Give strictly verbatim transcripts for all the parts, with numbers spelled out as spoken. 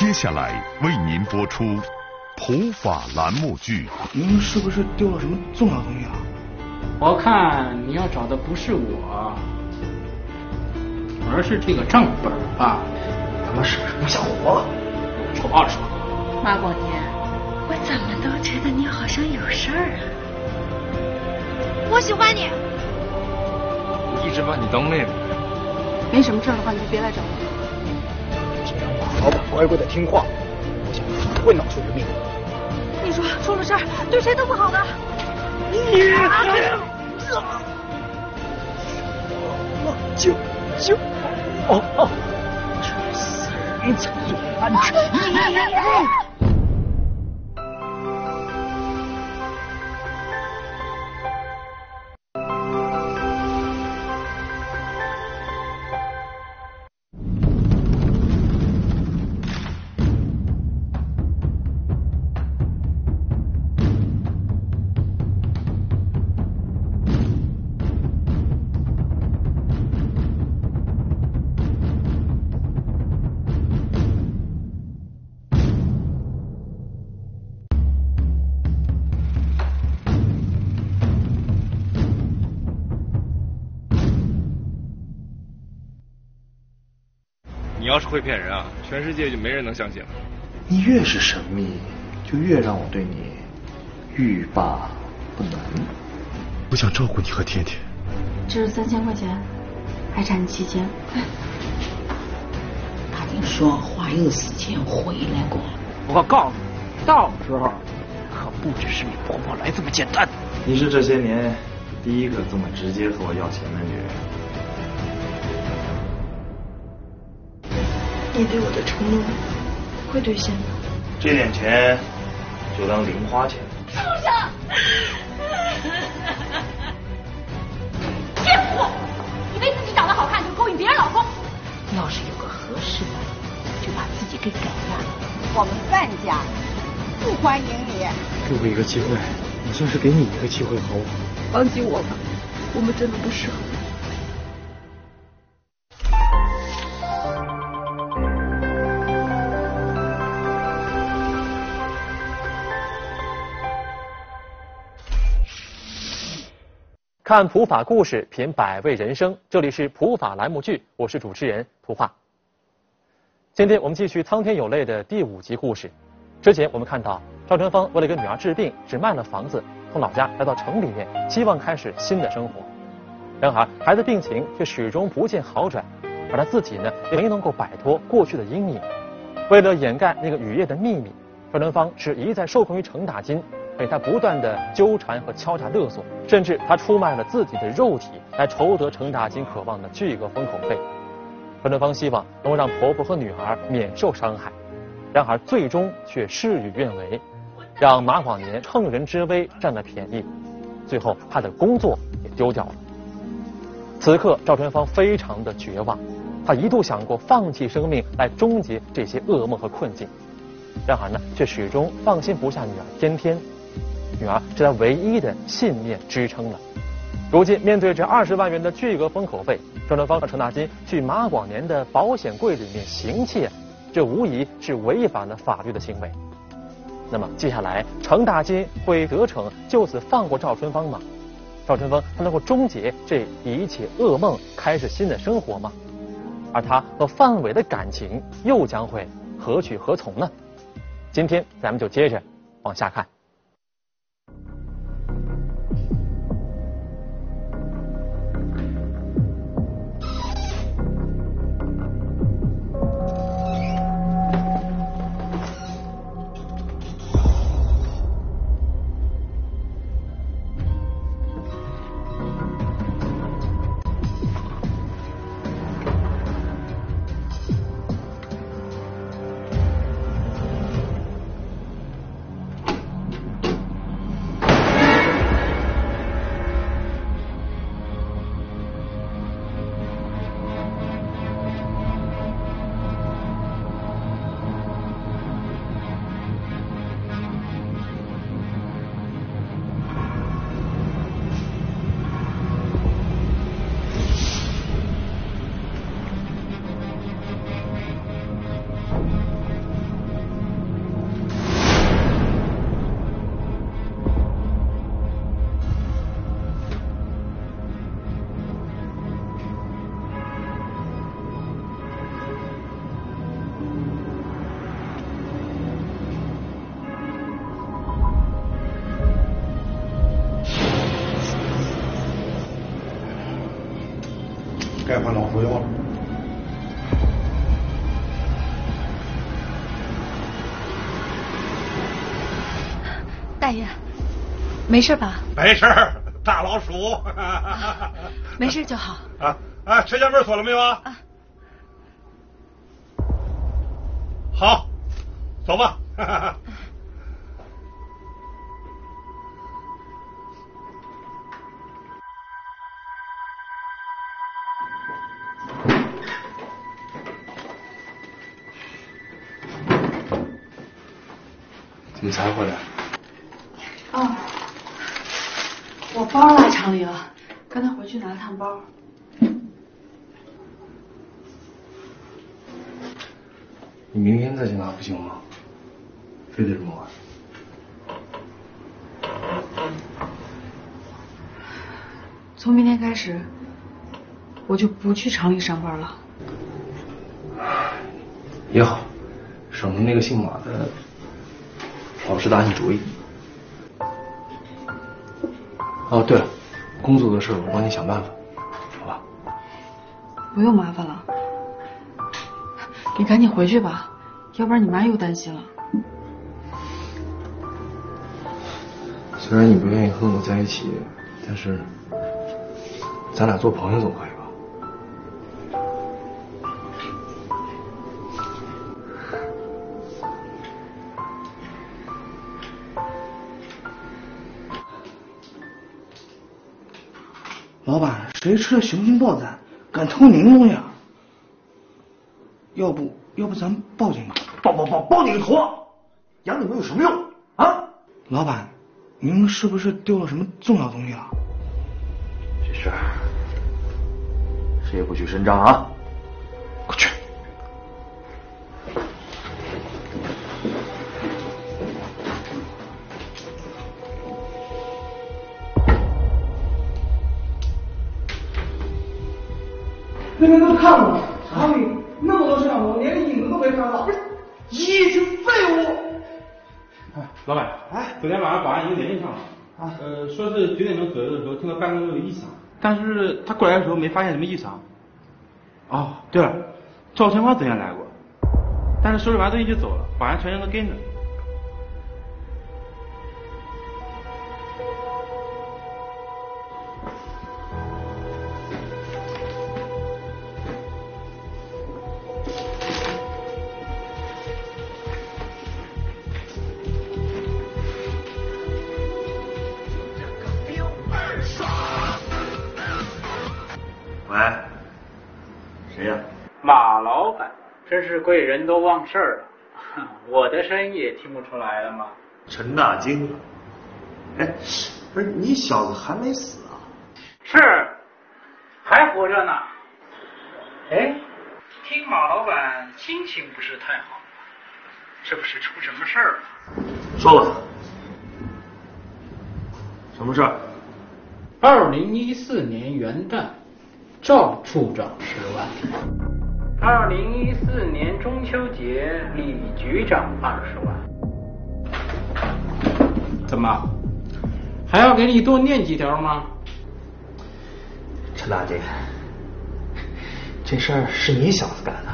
接下来为您播出普法栏目剧。 您是不是丢了什么重要东西啊？ 我看你要找的不是我，而是这个账本吧？ 他妈是不是不想活了？ 臭二手。 马广年，我怎么都觉得你好像有事儿啊。我喜欢你。 我一直把你当妹妹。 没什么事儿的话，你就别来找我。 只要马老板乖乖的听话，我想不会闹出人命。 你说出了事儿对谁都不好的。 你救救哦哦！这死人才安全。 你要是会骗人啊，全世界就没人能相信了。 你越是神秘，就越让我对你欲罢不能。 我想照顾你和甜甜。 这是三千块钱，还差你七千。 他听说华佑死前回来过。 我告诉你，到时候可不只是你婆婆来这么简单。 你是这些年第一个这么直接和我要钱的女人。 你对我的承诺会兑现吗？ 这点钱就当零花钱。 畜生！骗妇！以为自己长得好看就勾引别人老公。 要是有个合适的，就把自己给改了。 我们范家不欢迎你。 给我一个机会，我算是给你一个机会，好不好？ 放弃我吧，我们真的不适合。 看普法故事，品百味人生。这里是普法栏目剧，我是主持人图画。今天我们继续苍天有泪的第五集故事。之前我们看到赵春芳为了给女儿治病，只卖了房子，从老家来到城里面，希望开始新的生活。然而孩子病情却始终不见好转，而他自己呢，也没能够摆脱过去的阴影。为了掩盖那个雨夜的秘密，赵春芳是一再受困于程大金。被他不断的纠缠和敲诈勒索，甚至他出卖了自己的肉体来筹得程大金渴望的巨额封口费。赵春芳希望能够让婆婆和女儿免受伤害，然而最终却事与愿违，让马广年乘人之危占了便宜，最后他的工作也丢掉了。此刻赵春芳非常的绝望，她一度想过放弃生命来终结这些噩梦和困境，然而呢，却始终放心不下女儿天天。女儿是他唯一的信念支撑了。如今面对这二十万元的巨额封口费，赵春芳和程大金去马广年的保险柜里面行窃，这无疑是违反了法律的行为。那么接下来程大金会得逞，就此放过赵春芳吗？赵春芳他能够终结这一切噩梦，开始新的生活吗？而他和范伟的感情又将会何去何从呢？今天咱们就接着往下看。 该换老鼠药了。 大爷，没事吧？ 没事，大老鼠。 啊、没事就好。 啊啊！车间门锁了没有啊？ 啊。 好，走吧。 怎么才回来？ 哦，我包落厂里了，刚才回去拿了趟包。 你明天再去拿不行吗？非得这么晚？ 从明天开始，我就不去厂里上班了。 也好，省得那个姓马的老是打你主意。哦，对了，工作的事我帮你想办法，好吧？ 不用麻烦了，你赶紧回去吧，要不然你妈又担心了。 虽然你不愿意和我在一起，但是咱俩做朋友总可以吧？ 老板，谁吃了熊心豹子敢偷您东西啊？要不要不咱报警吧？ 报报报报你个头啊！养你们有什么用啊？ 老板，您是不是丢了什么重要东西了？ 这事儿谁也不许声张啊！快去！ 那边都看过，厂里那么多摄像头，连个影子都没看到，一群废物！ 哎，老板，哎，昨天晚上保安已经联系上了，啊，呃，说是九点钟左右的时候听到办公室有异响，但是他过来的时候没发现什么异常。哦，对了，赵春花昨天来过，但是收拾完东西就走了，保安全程都跟着。 喂，谁呀？ 马老板，真是贵人都忘事儿了，我的声音也听不出来了吗？ 陈大惊了。哎，不是你小子还没死啊？ 是，还活着呢。哎，听马老板心情不是太好，是不是出什么事儿了？ 说吧，什么事儿？ 二零一四年元旦，赵处长十万。二零一四年中秋节，李局长二十万。怎么，还要给你多念几条吗？ 陈大姐，这事儿是你小子干的，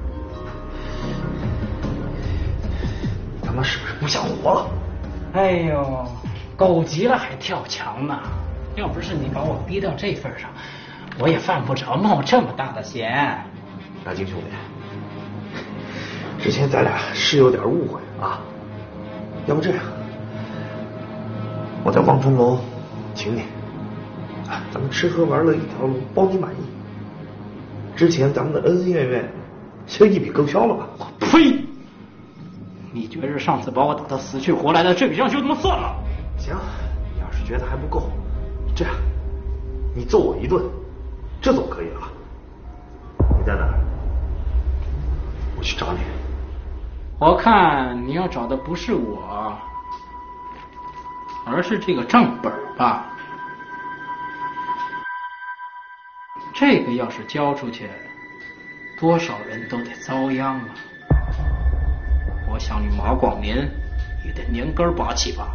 他妈是不是不想活了？ 哎呦，狗急了还跳墙呢！要不是你把我逼到这份上，我也犯不着冒这么大的险。 大金兄弟，之前咱俩是有点误会啊，要不这样，我在望春楼请你，啊，咱们吃喝玩乐一条龙，包你满意。之前咱们的恩恩怨怨，先一笔勾销了吧？ 呸！你觉着上次把我打得死去活来的这笔账就这么算了？ 行，你要是觉得还不够，这样，你揍我一顿，这总可以了。你在哪儿？我去找你。 我看你要找的不是我，而是这个账本吧。这个要是交出去，多少人都得遭殃啊！我想你马广年也得连根拔起吧。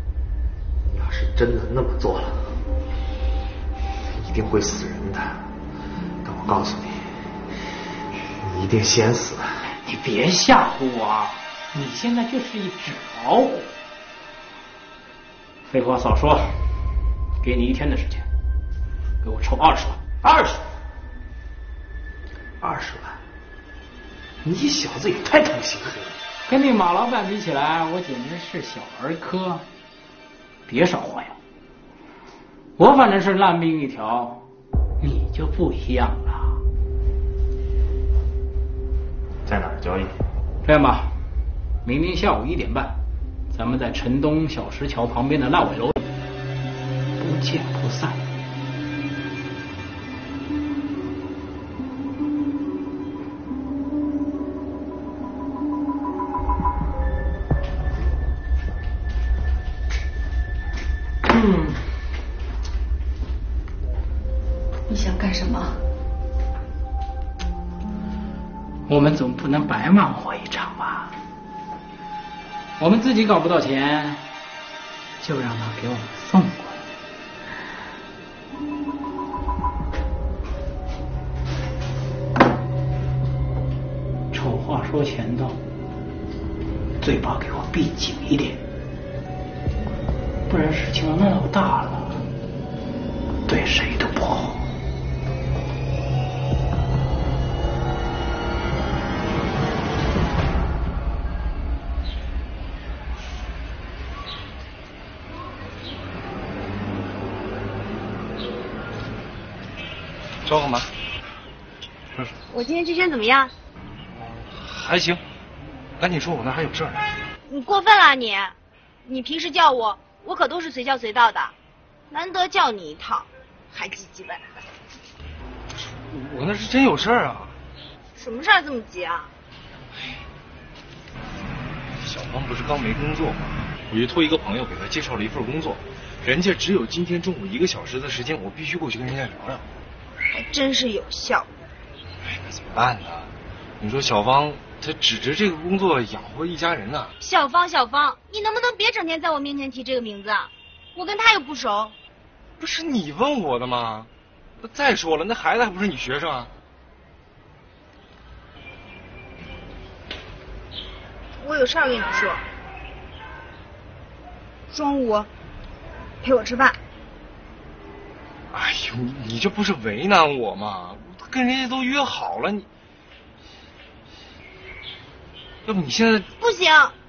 你要是真的那么做了，一定会死人的。 我告诉你，你一定先死。 你别吓唬我，你现在就是一纸老虎。废话少说，给你一天的时间，给我筹二十万。二十万， 二十万，你小子也太贪心了。 跟你马老板比起来，我简直是小儿科。别少花样，我反正是烂命一条，你就不一样了。 在哪儿交易？ 这样吧，明天下午一点半，咱们在城东小石桥旁边的烂尾楼里，不见不散。嗯， 你想干什么？ 我们总不能白忙活一场吧？我们自己搞不到钱，就让他给我们送过来。丑话说前头，嘴巴给我闭紧一点，不然事情闹大了，对谁都不好。 找干嘛？ 我今天之前怎么样？ 还行，赶紧说，我那还有事儿。 你过分了你！你平时叫我，我可都是随叫随到的，难得叫你一趟，还唧唧歪歪。 我那是真有事儿啊。 什么事儿这么急啊？ 小芳不是刚没工作吗？我就托一个朋友给她介绍了一份工作，人家只有今天中午一个小时的时间，我必须过去跟人家聊聊。 还真是有效。 哎，那怎么办呢？你说小芳她指着这个工作养活一家人啊。 小芳，小芳，你能不能别整天在我面前提这个名字啊？我跟她又不熟。 不是你问我的吗？再说了，那孩子还不是你学生啊？ 我有事儿跟你说，中午陪我吃饭。 哎呦，你你这不是为难我吗？跟人家都约好了，你要不你现在不行。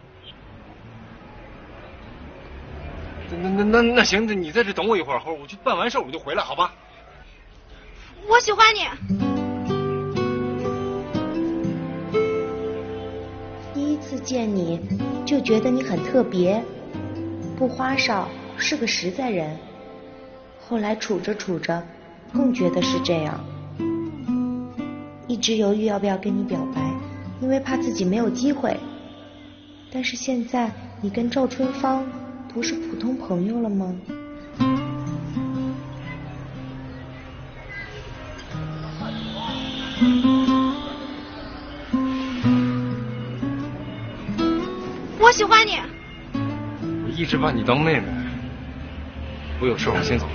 那那那那行，那你在这等我一会儿，我去办完事儿我就回来，好吧？ 我喜欢你。 第一次见你就觉得你很特别，不花哨，是个实在人。后来处着处着，更觉得是这样。一直犹豫要不要跟你表白，因为怕自己没有机会。但是现在你跟赵春芳不是普通朋友了吗？ 我喜欢你。 我一直把你当妹妹。我有事，我先走了。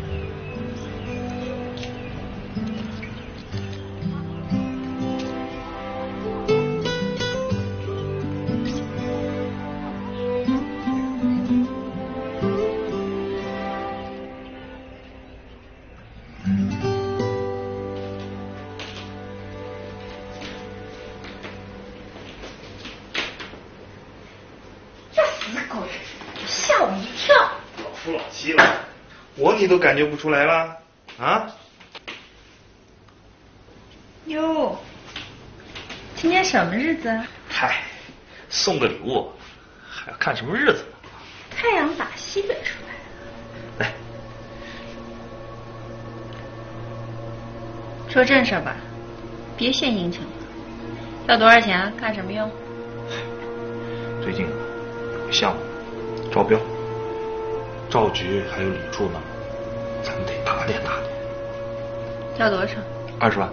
我你都感觉不出来了啊？ 哟，今天什么日子？ 嗨，送个礼物，还要看什么日子呢？ 太阳打西北出来了。 来， 说正事吧，别献殷勤了。要多少钱啊？干什么用？ 最近有个项目招标，赵局还有李处呢，咱们得打点打点。 要多少？ 二十万。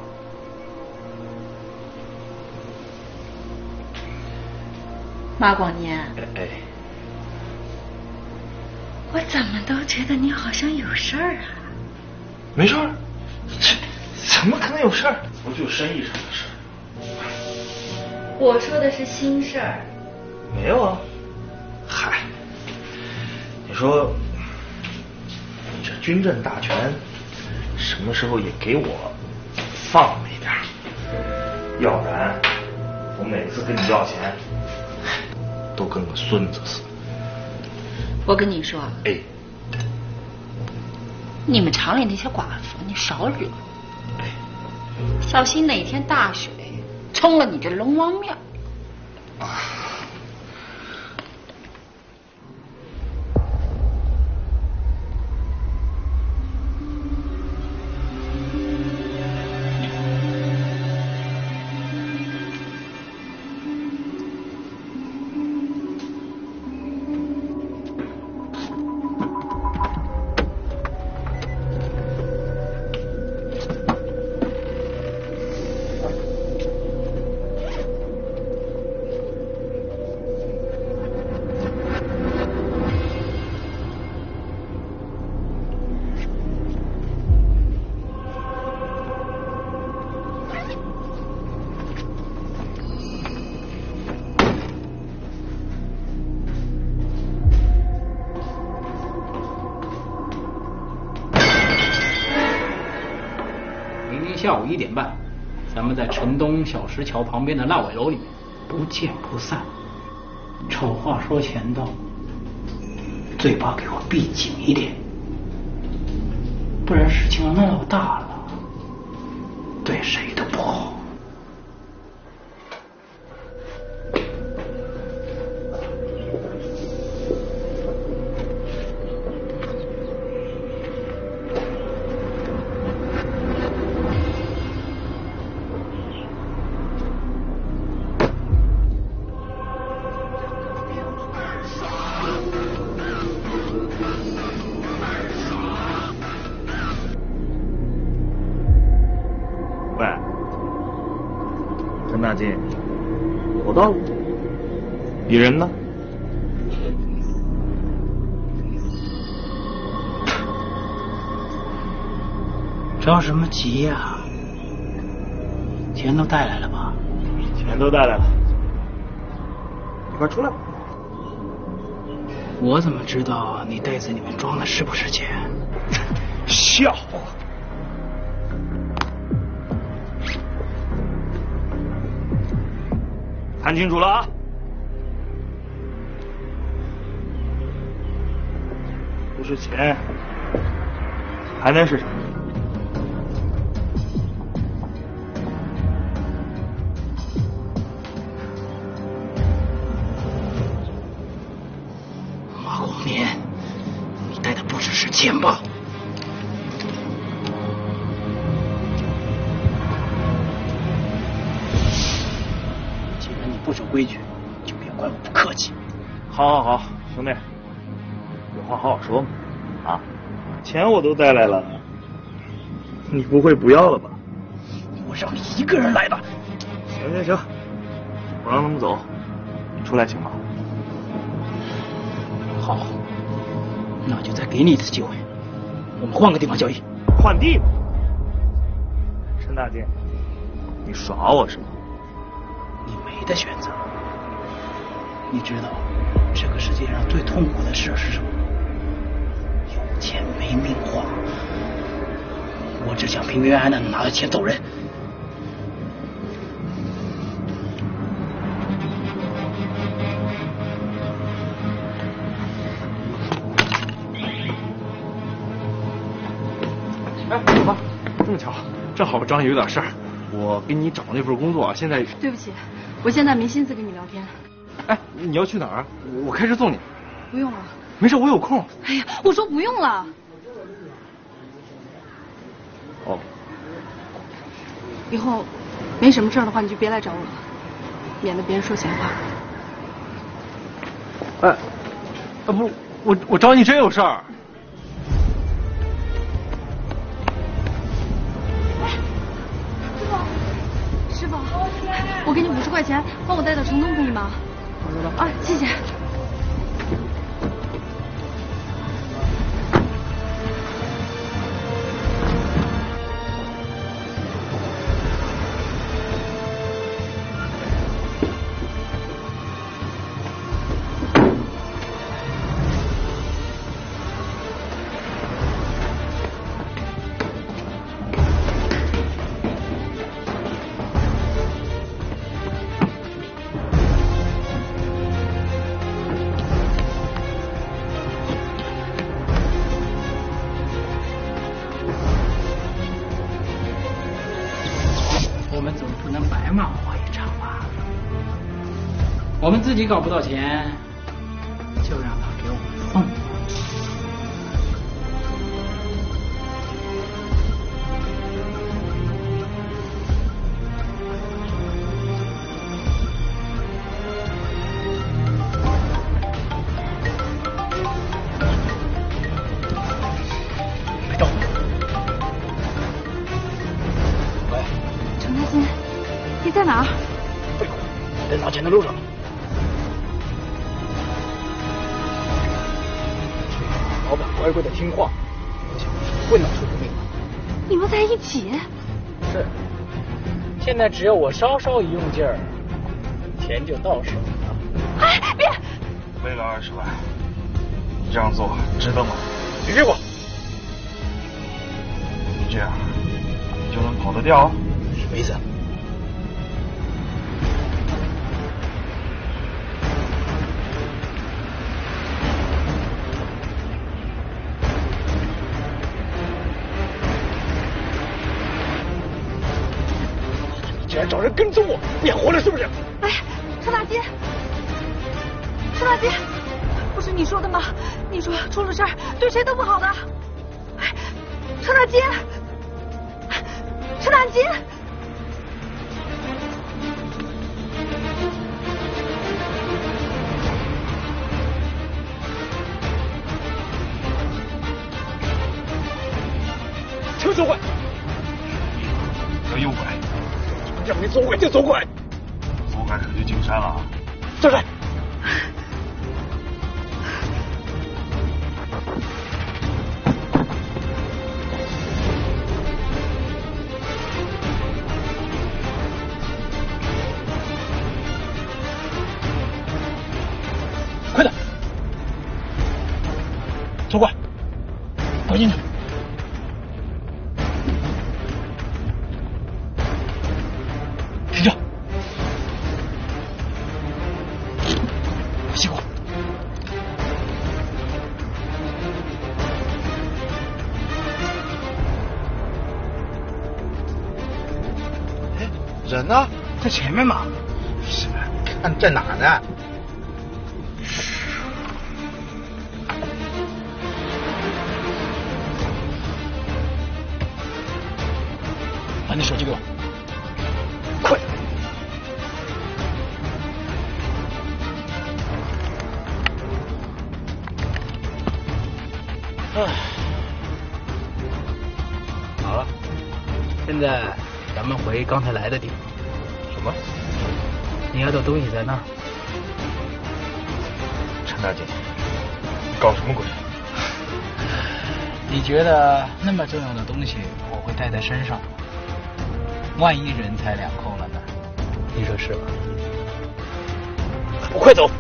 马广年， 哎哎， 我怎么都觉得你好像有事儿啊？ 没事儿，这怎怎么可能有事儿？不就生意上的事儿？ 我说的是心事儿。 没有啊。嗨，你说你这军政大权，什么时候也给我放了一点？要不然我每次跟你要钱，都跟个孙子似的。 我跟你说， 哎， 你们厂里那些寡妇，你少惹，小心哪天大水冲了你这龙王庙。 下午一点半，咱们在城东小石桥旁边的烂尾楼里面不见不散。丑话说前头，嘴巴给我闭紧一点，不然事情要闹到大了，对谁都不好。 大姐，我到了。你人呢？ 着什么急呀、啊？钱都带来了吧？ 钱都带来了，你快出来吧。 我怎么知道你袋子里面装的是不是钱？ 笑话！看清楚了啊！不是钱，还能是什么？ 马广年，你带的不只是钱吧？不守规矩，就别怪我不客气。 好，好，好，兄弟，有话好好说嘛。啊，钱我都带来了，你不会不要了吧？ 我让你一个人来的。 行行行，我让他们走，你出来行吗？ 好，那就再给你一次机会，我们换个地方交易。 换地方？陈大金，你耍我是吗？ 你没得选择。你知道这个世界上最痛苦的事是什么？有钱没命花。我只想平平安安的拿着钱走人。 哎，走吧，这么巧，正好我找你有点事儿。我给你找那份工作，现在对不起，我现在没心思跟你聊天。 哎，你要去哪儿？我开车送你。 不用了。 没事，我有空。 哎呀，我说不用了。 哦。 以后没什么事的话，你就别来找我了，免得别人说闲话。 哎，啊不，我我找你真有事儿。 师傅，我给你五十块钱，帮我带到城东可以吗？啊，谢谢。 能白忙活一场吧？我们自己搞不到钱，就让他给我们送。 别动！喂， 程大金，你在哪儿？ 废话，在拿钱的路上。老板乖乖的听话，我想不会闹出人命的。 你们在一起？ 是。现在只要我稍稍一用劲儿，钱就到手了。 哎，别！ 为了二十万，你这样做值得吗？ 你给我！ 你这样，你就能跑得掉？ 什么意思？竟然找人跟踪我，变活了是不是？ 哎，程大金，程大金，不是你说的吗？你说出了事儿对谁都不好的。哎，程大金，程大金， 车左拐， 要右拐。 让你左拐就左拐， 左拐可就进山了啊！ 站住！快点，左拐，拐进去。西瓜， 哎，人呢？在前面嘛。 是，看在哪呢？把你手机给我，快！唉，好了，现在咱们回刚才来的地方。 什么？ 你要的东西在那儿。 陈大姐，你搞什么鬼？ 你觉得那么重要的东西我会带在身上吗？万一人财两空了呢？你说是吧？我快走！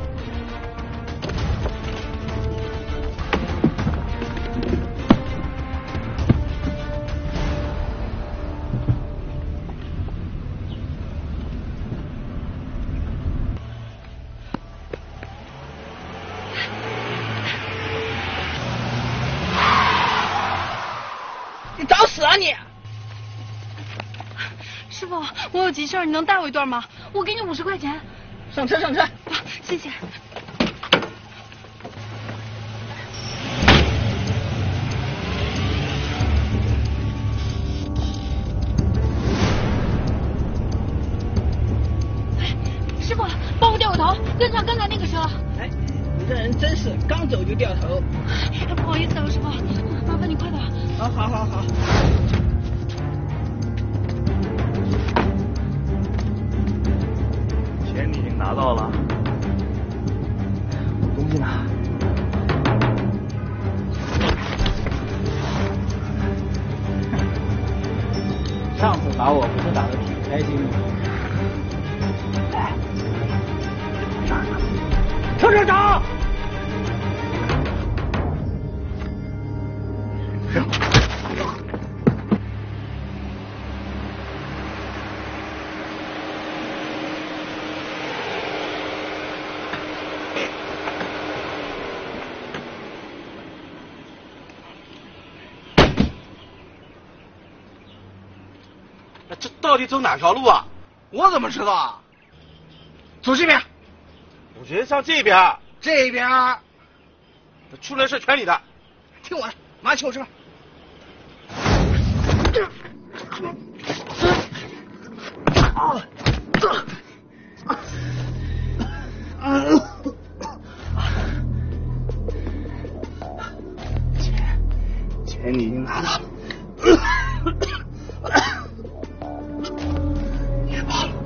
你找死啊你！师傅，我有急事，你能带我一段吗？我给你五十块钱。 上车，上车。 啊，谢谢。哎，师傅，帮我掉个头，跟上刚才那个车。 哎，你这人真是刚走就掉头。 哎，不好意思啊，师傅，麻烦你快点。 好，好，好，好。 钱你已经拿到了， 东西呢？上次打我不是打得挺开心的吗？哎，这儿呢，车车长。 这到底走哪条路啊？ 我怎么知道啊？走这边。 我觉得上这边。 这边。 出人事全你的。 听我的，马上请我吃饭。啊！钱，钱你已经拿到了。别跑了，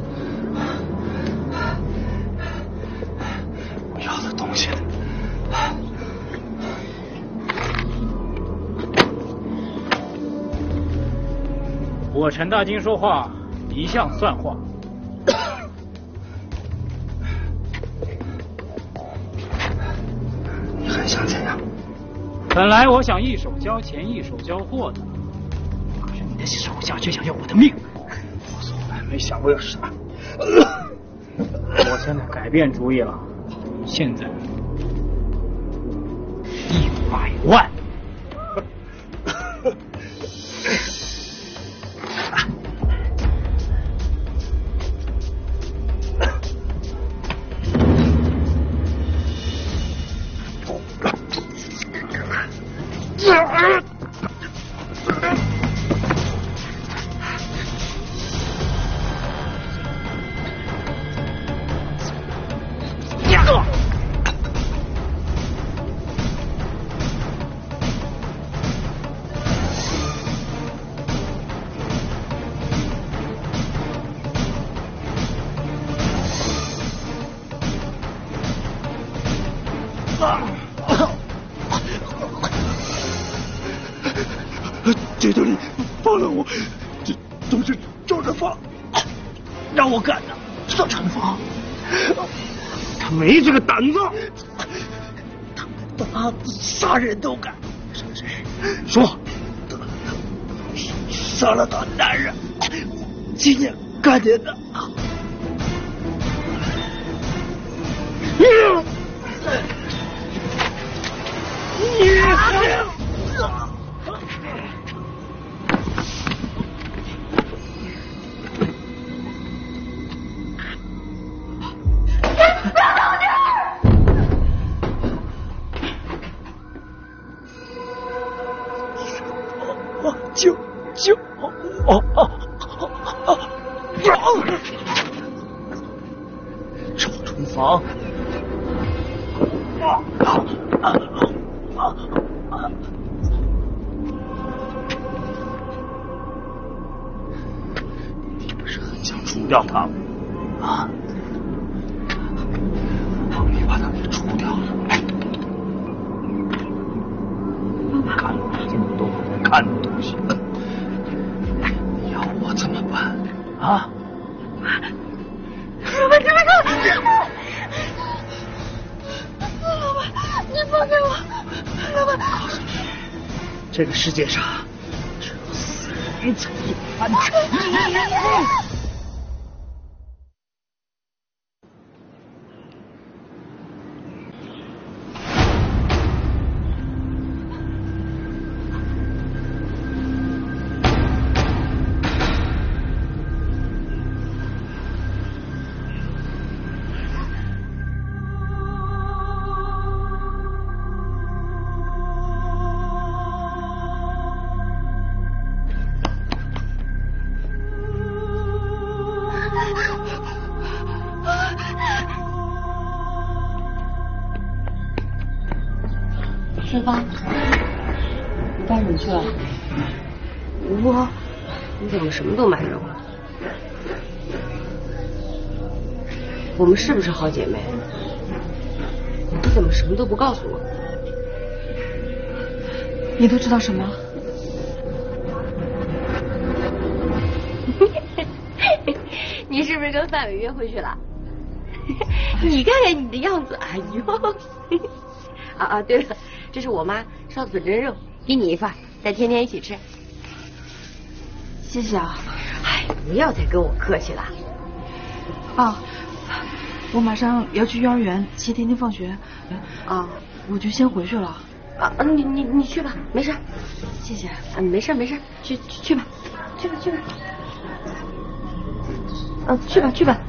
我要的东西。 我陈大金说话一向算话。 你还想怎样？ 本来我想一手交钱一手交货的，可是你的手下却想要我的命。 我从来没想过要杀你。 我现在改变主意了，现在一百万。 求求你放了我，这都是周润发让我干的。周润发，他没这个胆子，他他杀人都敢。谁？说，杀了他男人，今天干点的。你，你。救救我！周春芳，你不是很想除掉他吗？啊！你把他给除掉了，干了这么多我不看的东西。你要我怎么办啊？ 老板，你别看，老板，你放开我！老板， 告诉你，这个世界上只有死人才有安全。 春芳，你干什么去了？ 我，你怎么什么都瞒着我？我们是不是好姐妹？你怎么什么都不告诉我？ 你都知道什么？ 你是不是跟范伟约会去了？你看看你的样子，哎呦！啊啊，对了，这是我妈烧的粉蒸肉，给你一份，再天天一起吃。 谢谢啊。 哎，不要再跟我客气了。 啊，我马上要去幼儿园接天天放学， 啊， 我就先回去了。 啊，你你你去吧，没事。 谢谢。 啊，没事没事，去去去吧，去吧去吧。 呃，去吧去吧。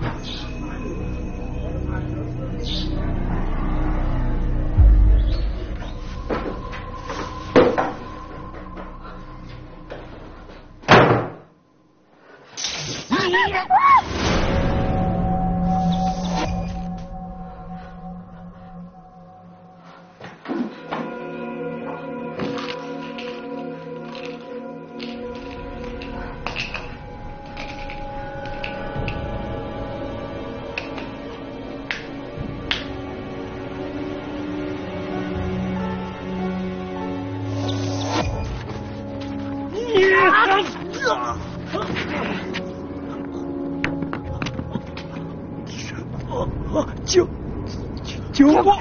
救救我！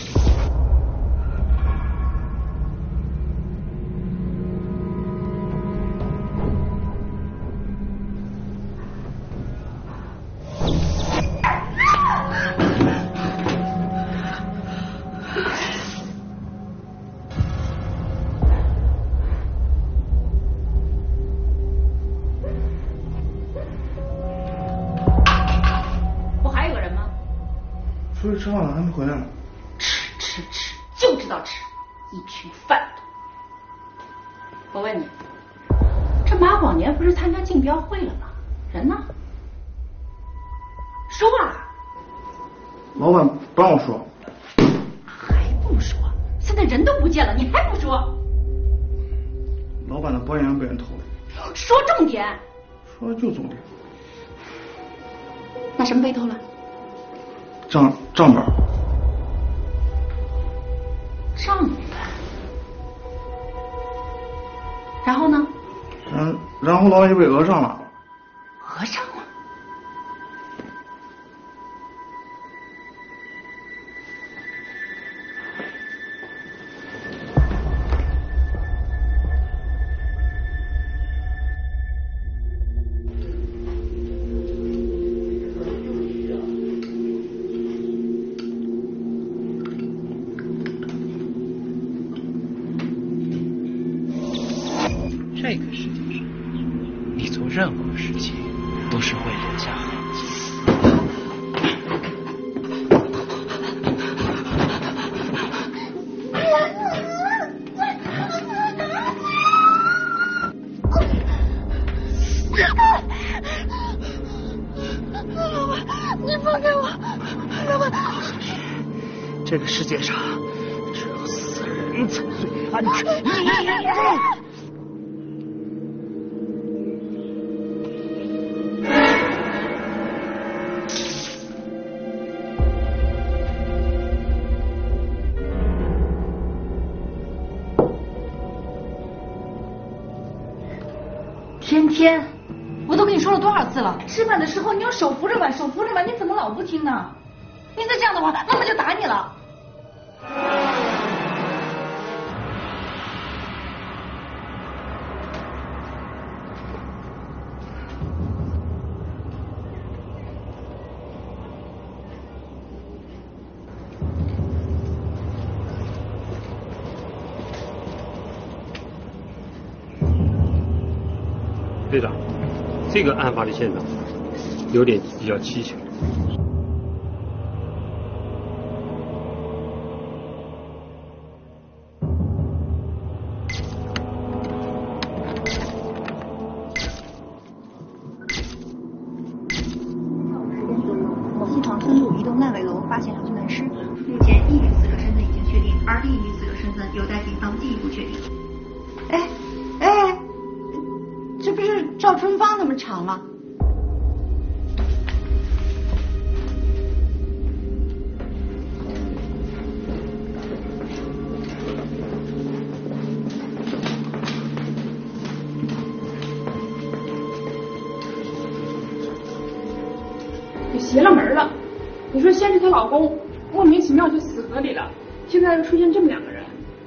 出去吃饭了，还没回来呢。 吃吃吃，就知道吃，一群饭桶。我问你，这马广年不是参加竞标会了吗？人呢？说啊！ 老板不让我说。 还不说？现在人都不见了，你还不说？ 老板的保险箱被人偷了。 说重点。 说就重点。 那什么被偷了？ 账账本。 账本。然后呢？ 然然后老板就被讹上了。 讹上了？ 这个世界上，你做任何事情都是会留下痕迹。 老板，你放开我！老板， 这个世界上只有死人才最安全。 天天，我都跟你说了多少次了，吃饭的时候你要手扶着碗，手扶着碗，你怎么老不听呢？你再这样的话，妈妈就打你了。 队长，这个案发的现场有点比较蹊跷。 某信房村路一栋烂尾楼发现了作案尸，目前一名死者身份已经确定，而另一名死者身份有待警方进一步确定。 哎哎。这不是赵春芳他们厂吗？ 给邪了门了！你说先是她老公莫名其妙就死河里了，现在又出现这么两个人。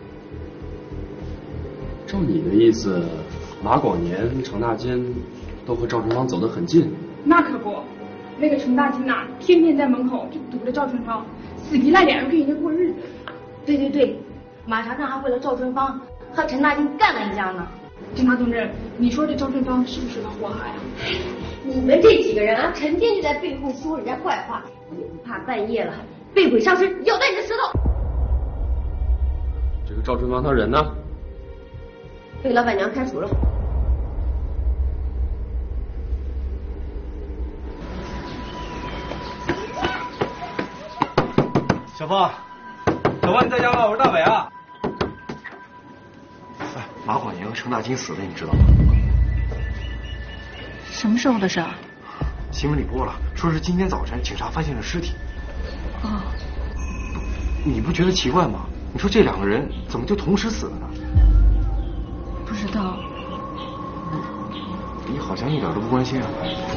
照你的意思，马广年、程大坚都和赵春芳走得很近。 那可不，那个程大金呐、啊，天天在门口就堵着赵春芳，死皮赖脸的跟人家过日子。 对对对，马查查还为了赵春芳和陈大金干了一架呢。 警察同志，你说这赵春芳是不是个祸害啊？ 你们这几个人啊，成天就在背后说人家坏话，也不怕半夜了被鬼上身咬断你的舌头。 这个赵春芳他人呢？ 被老板娘开除了。 小凤，小凤你在家吗？我是大伟啊。哎，马广年和程大金死了，你知道吗？ 什么时候的事儿？ 新闻里播了，说是今天早晨警察发现了尸体。 哦， 你不觉得奇怪吗？你说这两个人怎么就同时死了呢？ 不知道。 你好像一点都不关心啊。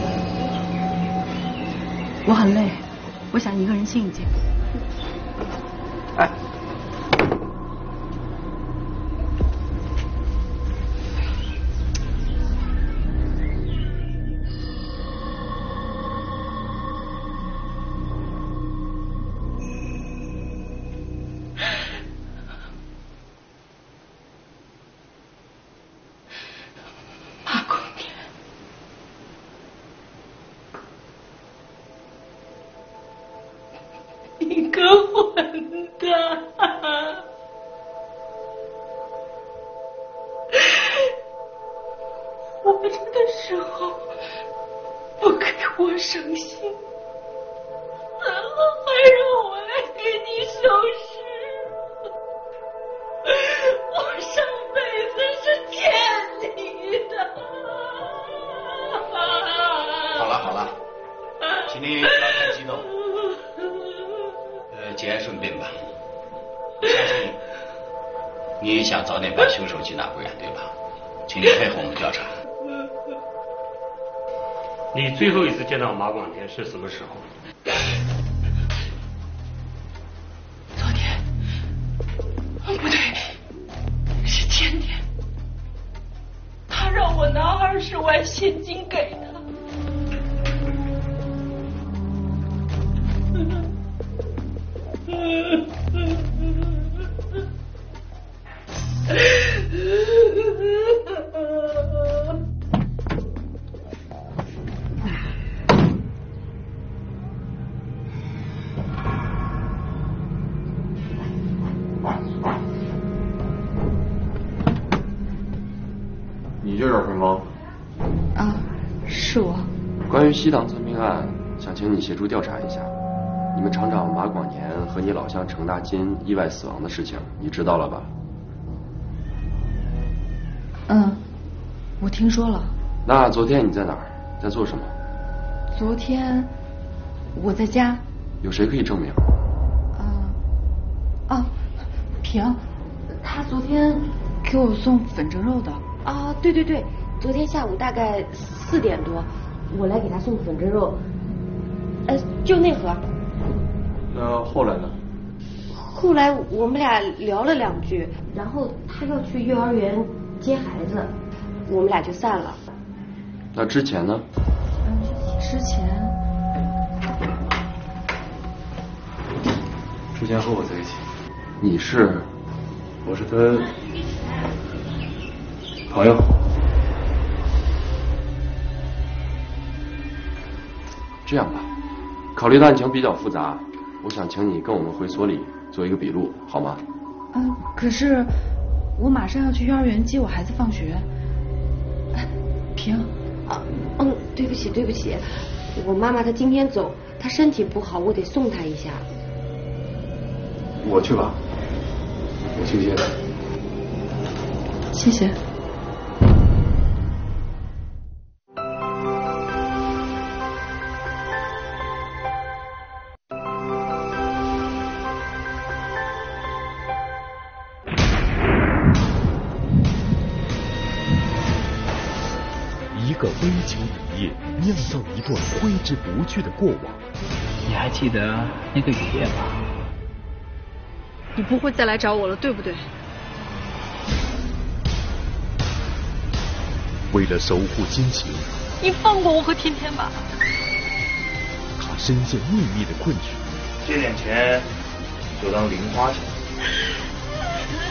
我很累，我想一个人静一静。 哎。 你最后一次见到马广年是什么时候？ 昨天，不对，是前天。他让我拿二十万现金给他。 你就是赵春芳？ 啊，是我。 关于西塘村命案，想请你协助调查一下。你们厂长马广年和你老乡程大金意外死亡的事情，你知道了吧？ 嗯，我听说了。 那昨天你在哪儿，在做什么？ 昨天我在家。 有谁可以证明？ 啊，哦，平，他昨天给我送粉蒸肉的。 啊，对对对，昨天下午大概四点多，我来给他送粉蒸肉，呃，就那盒。 那后来呢？ 后来我们俩聊了两句，然后他要去幼儿园接孩子，我们俩就散了。 那之前呢？ 嗯，之前。 之前和我在一起。 你是？ 我是他朋友。 这样吧，考虑的案情比较复杂，我想请你跟我们回所里做一个笔录，好吗？ 嗯，可是我马上要去幼儿园接我孩子放学。平。 啊，嗯，对不起，对不起，我妈妈她今天走，她身体不好，我得送她一下。 我去吧，我去接他。 谢谢。 一个危酒雨夜，酿造一段挥之不去的过往。 你还记得那个雨夜吗？ 你不会再来找我了，对不对？ 为了守护亲情， 你放过我和天天吧。 他深陷秘密的困局， 这点钱就当零花钱。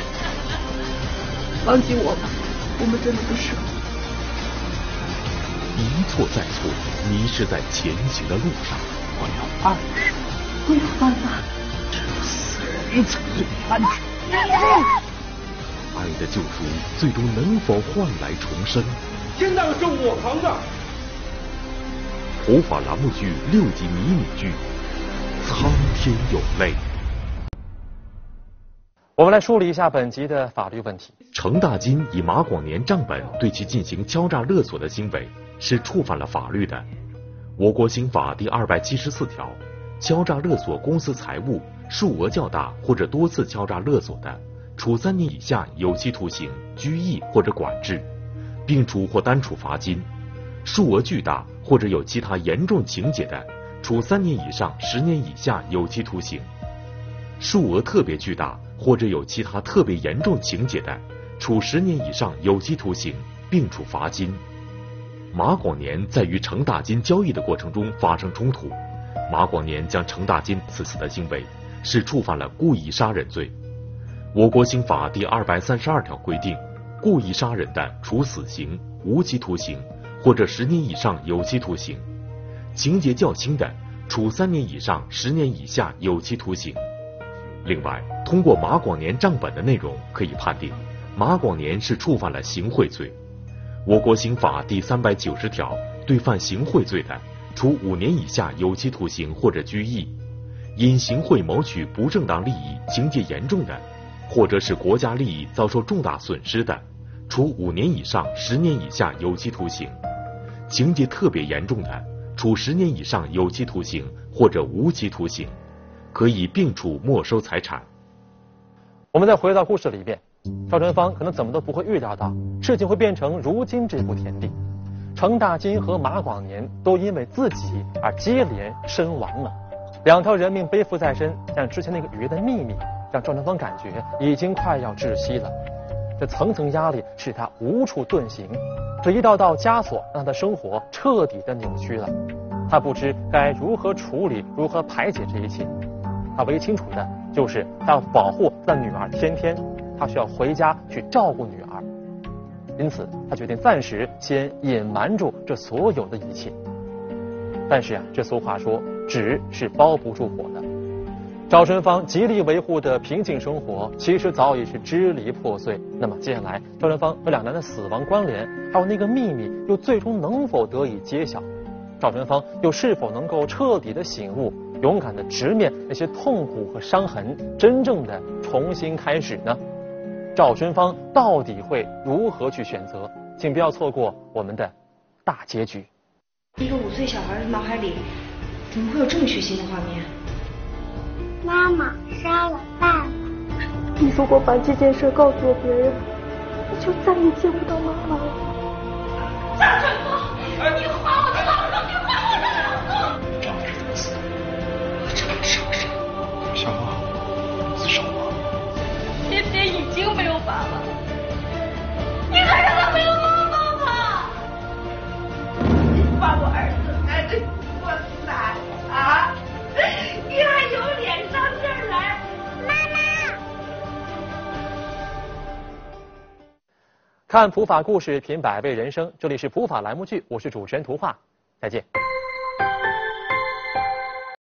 放弃我吧，我们真的不适合。 一错再错，迷失在前行的路上。 我要办事，我要办法，只有死人才最安全。 爱的救赎最终能否换来重生？ 天道是我扛的。 普法栏目剧六集迷你剧《苍天有泪》。 我们来梳理一下本集的法律问题。 程大金以马广年账本对其进行敲诈勒索的行为是触犯了法律的。我国刑法第二百七十四条，敲诈勒索公私财物数额较大或者多次敲诈勒索的，处三年以下有期徒刑、拘役或者管制，并处或单处罚金；数额巨大或者有其他严重情节的，处三年以上十年以下有期徒刑；数额特别巨大或者有其他特别严重情节的，处十年以上有期徒刑，并处罚金。马广年在与程大金交易的过程中发生冲突，马广年将程大金刺死的行为是触犯了故意杀人罪。我国刑法第二百三十二条规定，故意杀人的，处死刑、无期徒刑或者十年以上有期徒刑；情节较轻的，处三年以上十年以下有期徒刑。另外，通过马广年账本的内容可以判定，马广年是触犯了行贿罪。我国刑法第三百九十条，对犯行贿罪的，处五年以下有期徒刑或者拘役；因行贿谋取不正当利益，情节严重的，或者使国家利益遭受重大损失的，处五年以上十年以下有期徒刑；情节特别严重的，处十年以上有期徒刑或者无期徒刑，可以并处没收财产。 我们再回到故事里边，赵春芳可能怎么都不会预料到事情会变成如今这步田地。程大金和马广年都因为自己而接连身亡了，两条人命背负在身，像之前那个雨夜的秘密，让赵春芳感觉已经快要窒息了。这层层压力使他无处遁形，这一道道枷锁让他的生活彻底的扭曲了。他不知该如何处理，如何排解这一切。他唯一清楚的就是他要保护他的女儿天天，他需要回家去照顾女儿。因此他决定暂时先隐瞒住这所有的一切。但是啊，这俗话说纸是包不住火的。赵春芳极力维护的平静生活，其实早已是支离破碎。那么接下来，赵春芳和两男的死亡关联，还有那个秘密，又最终能否得以揭晓？赵春芳又是否能够彻底的醒悟，勇敢的直面那些痛苦和伤痕，真正的重新开始呢？赵春芳到底会如何去选择？请不要错过我们的大结局。 一个五岁小孩的脑海里怎么会有这么血腥的画面？ 妈妈杀了爸爸。 你如果把这件事告诉了别人，你就再也见不到妈妈了。 赵春芳，你还我的老公，你还我的老公！ 赵春死，我这么伤神。小花，自首吧。 天天已经没有爸爸，你还让他没有妈妈吗？把我儿子挨个我惨啊！你还有脸上这儿来？ 妈妈！ 看普法故事，品百味人生。这里是普法栏目剧，我是主持人图画，再见。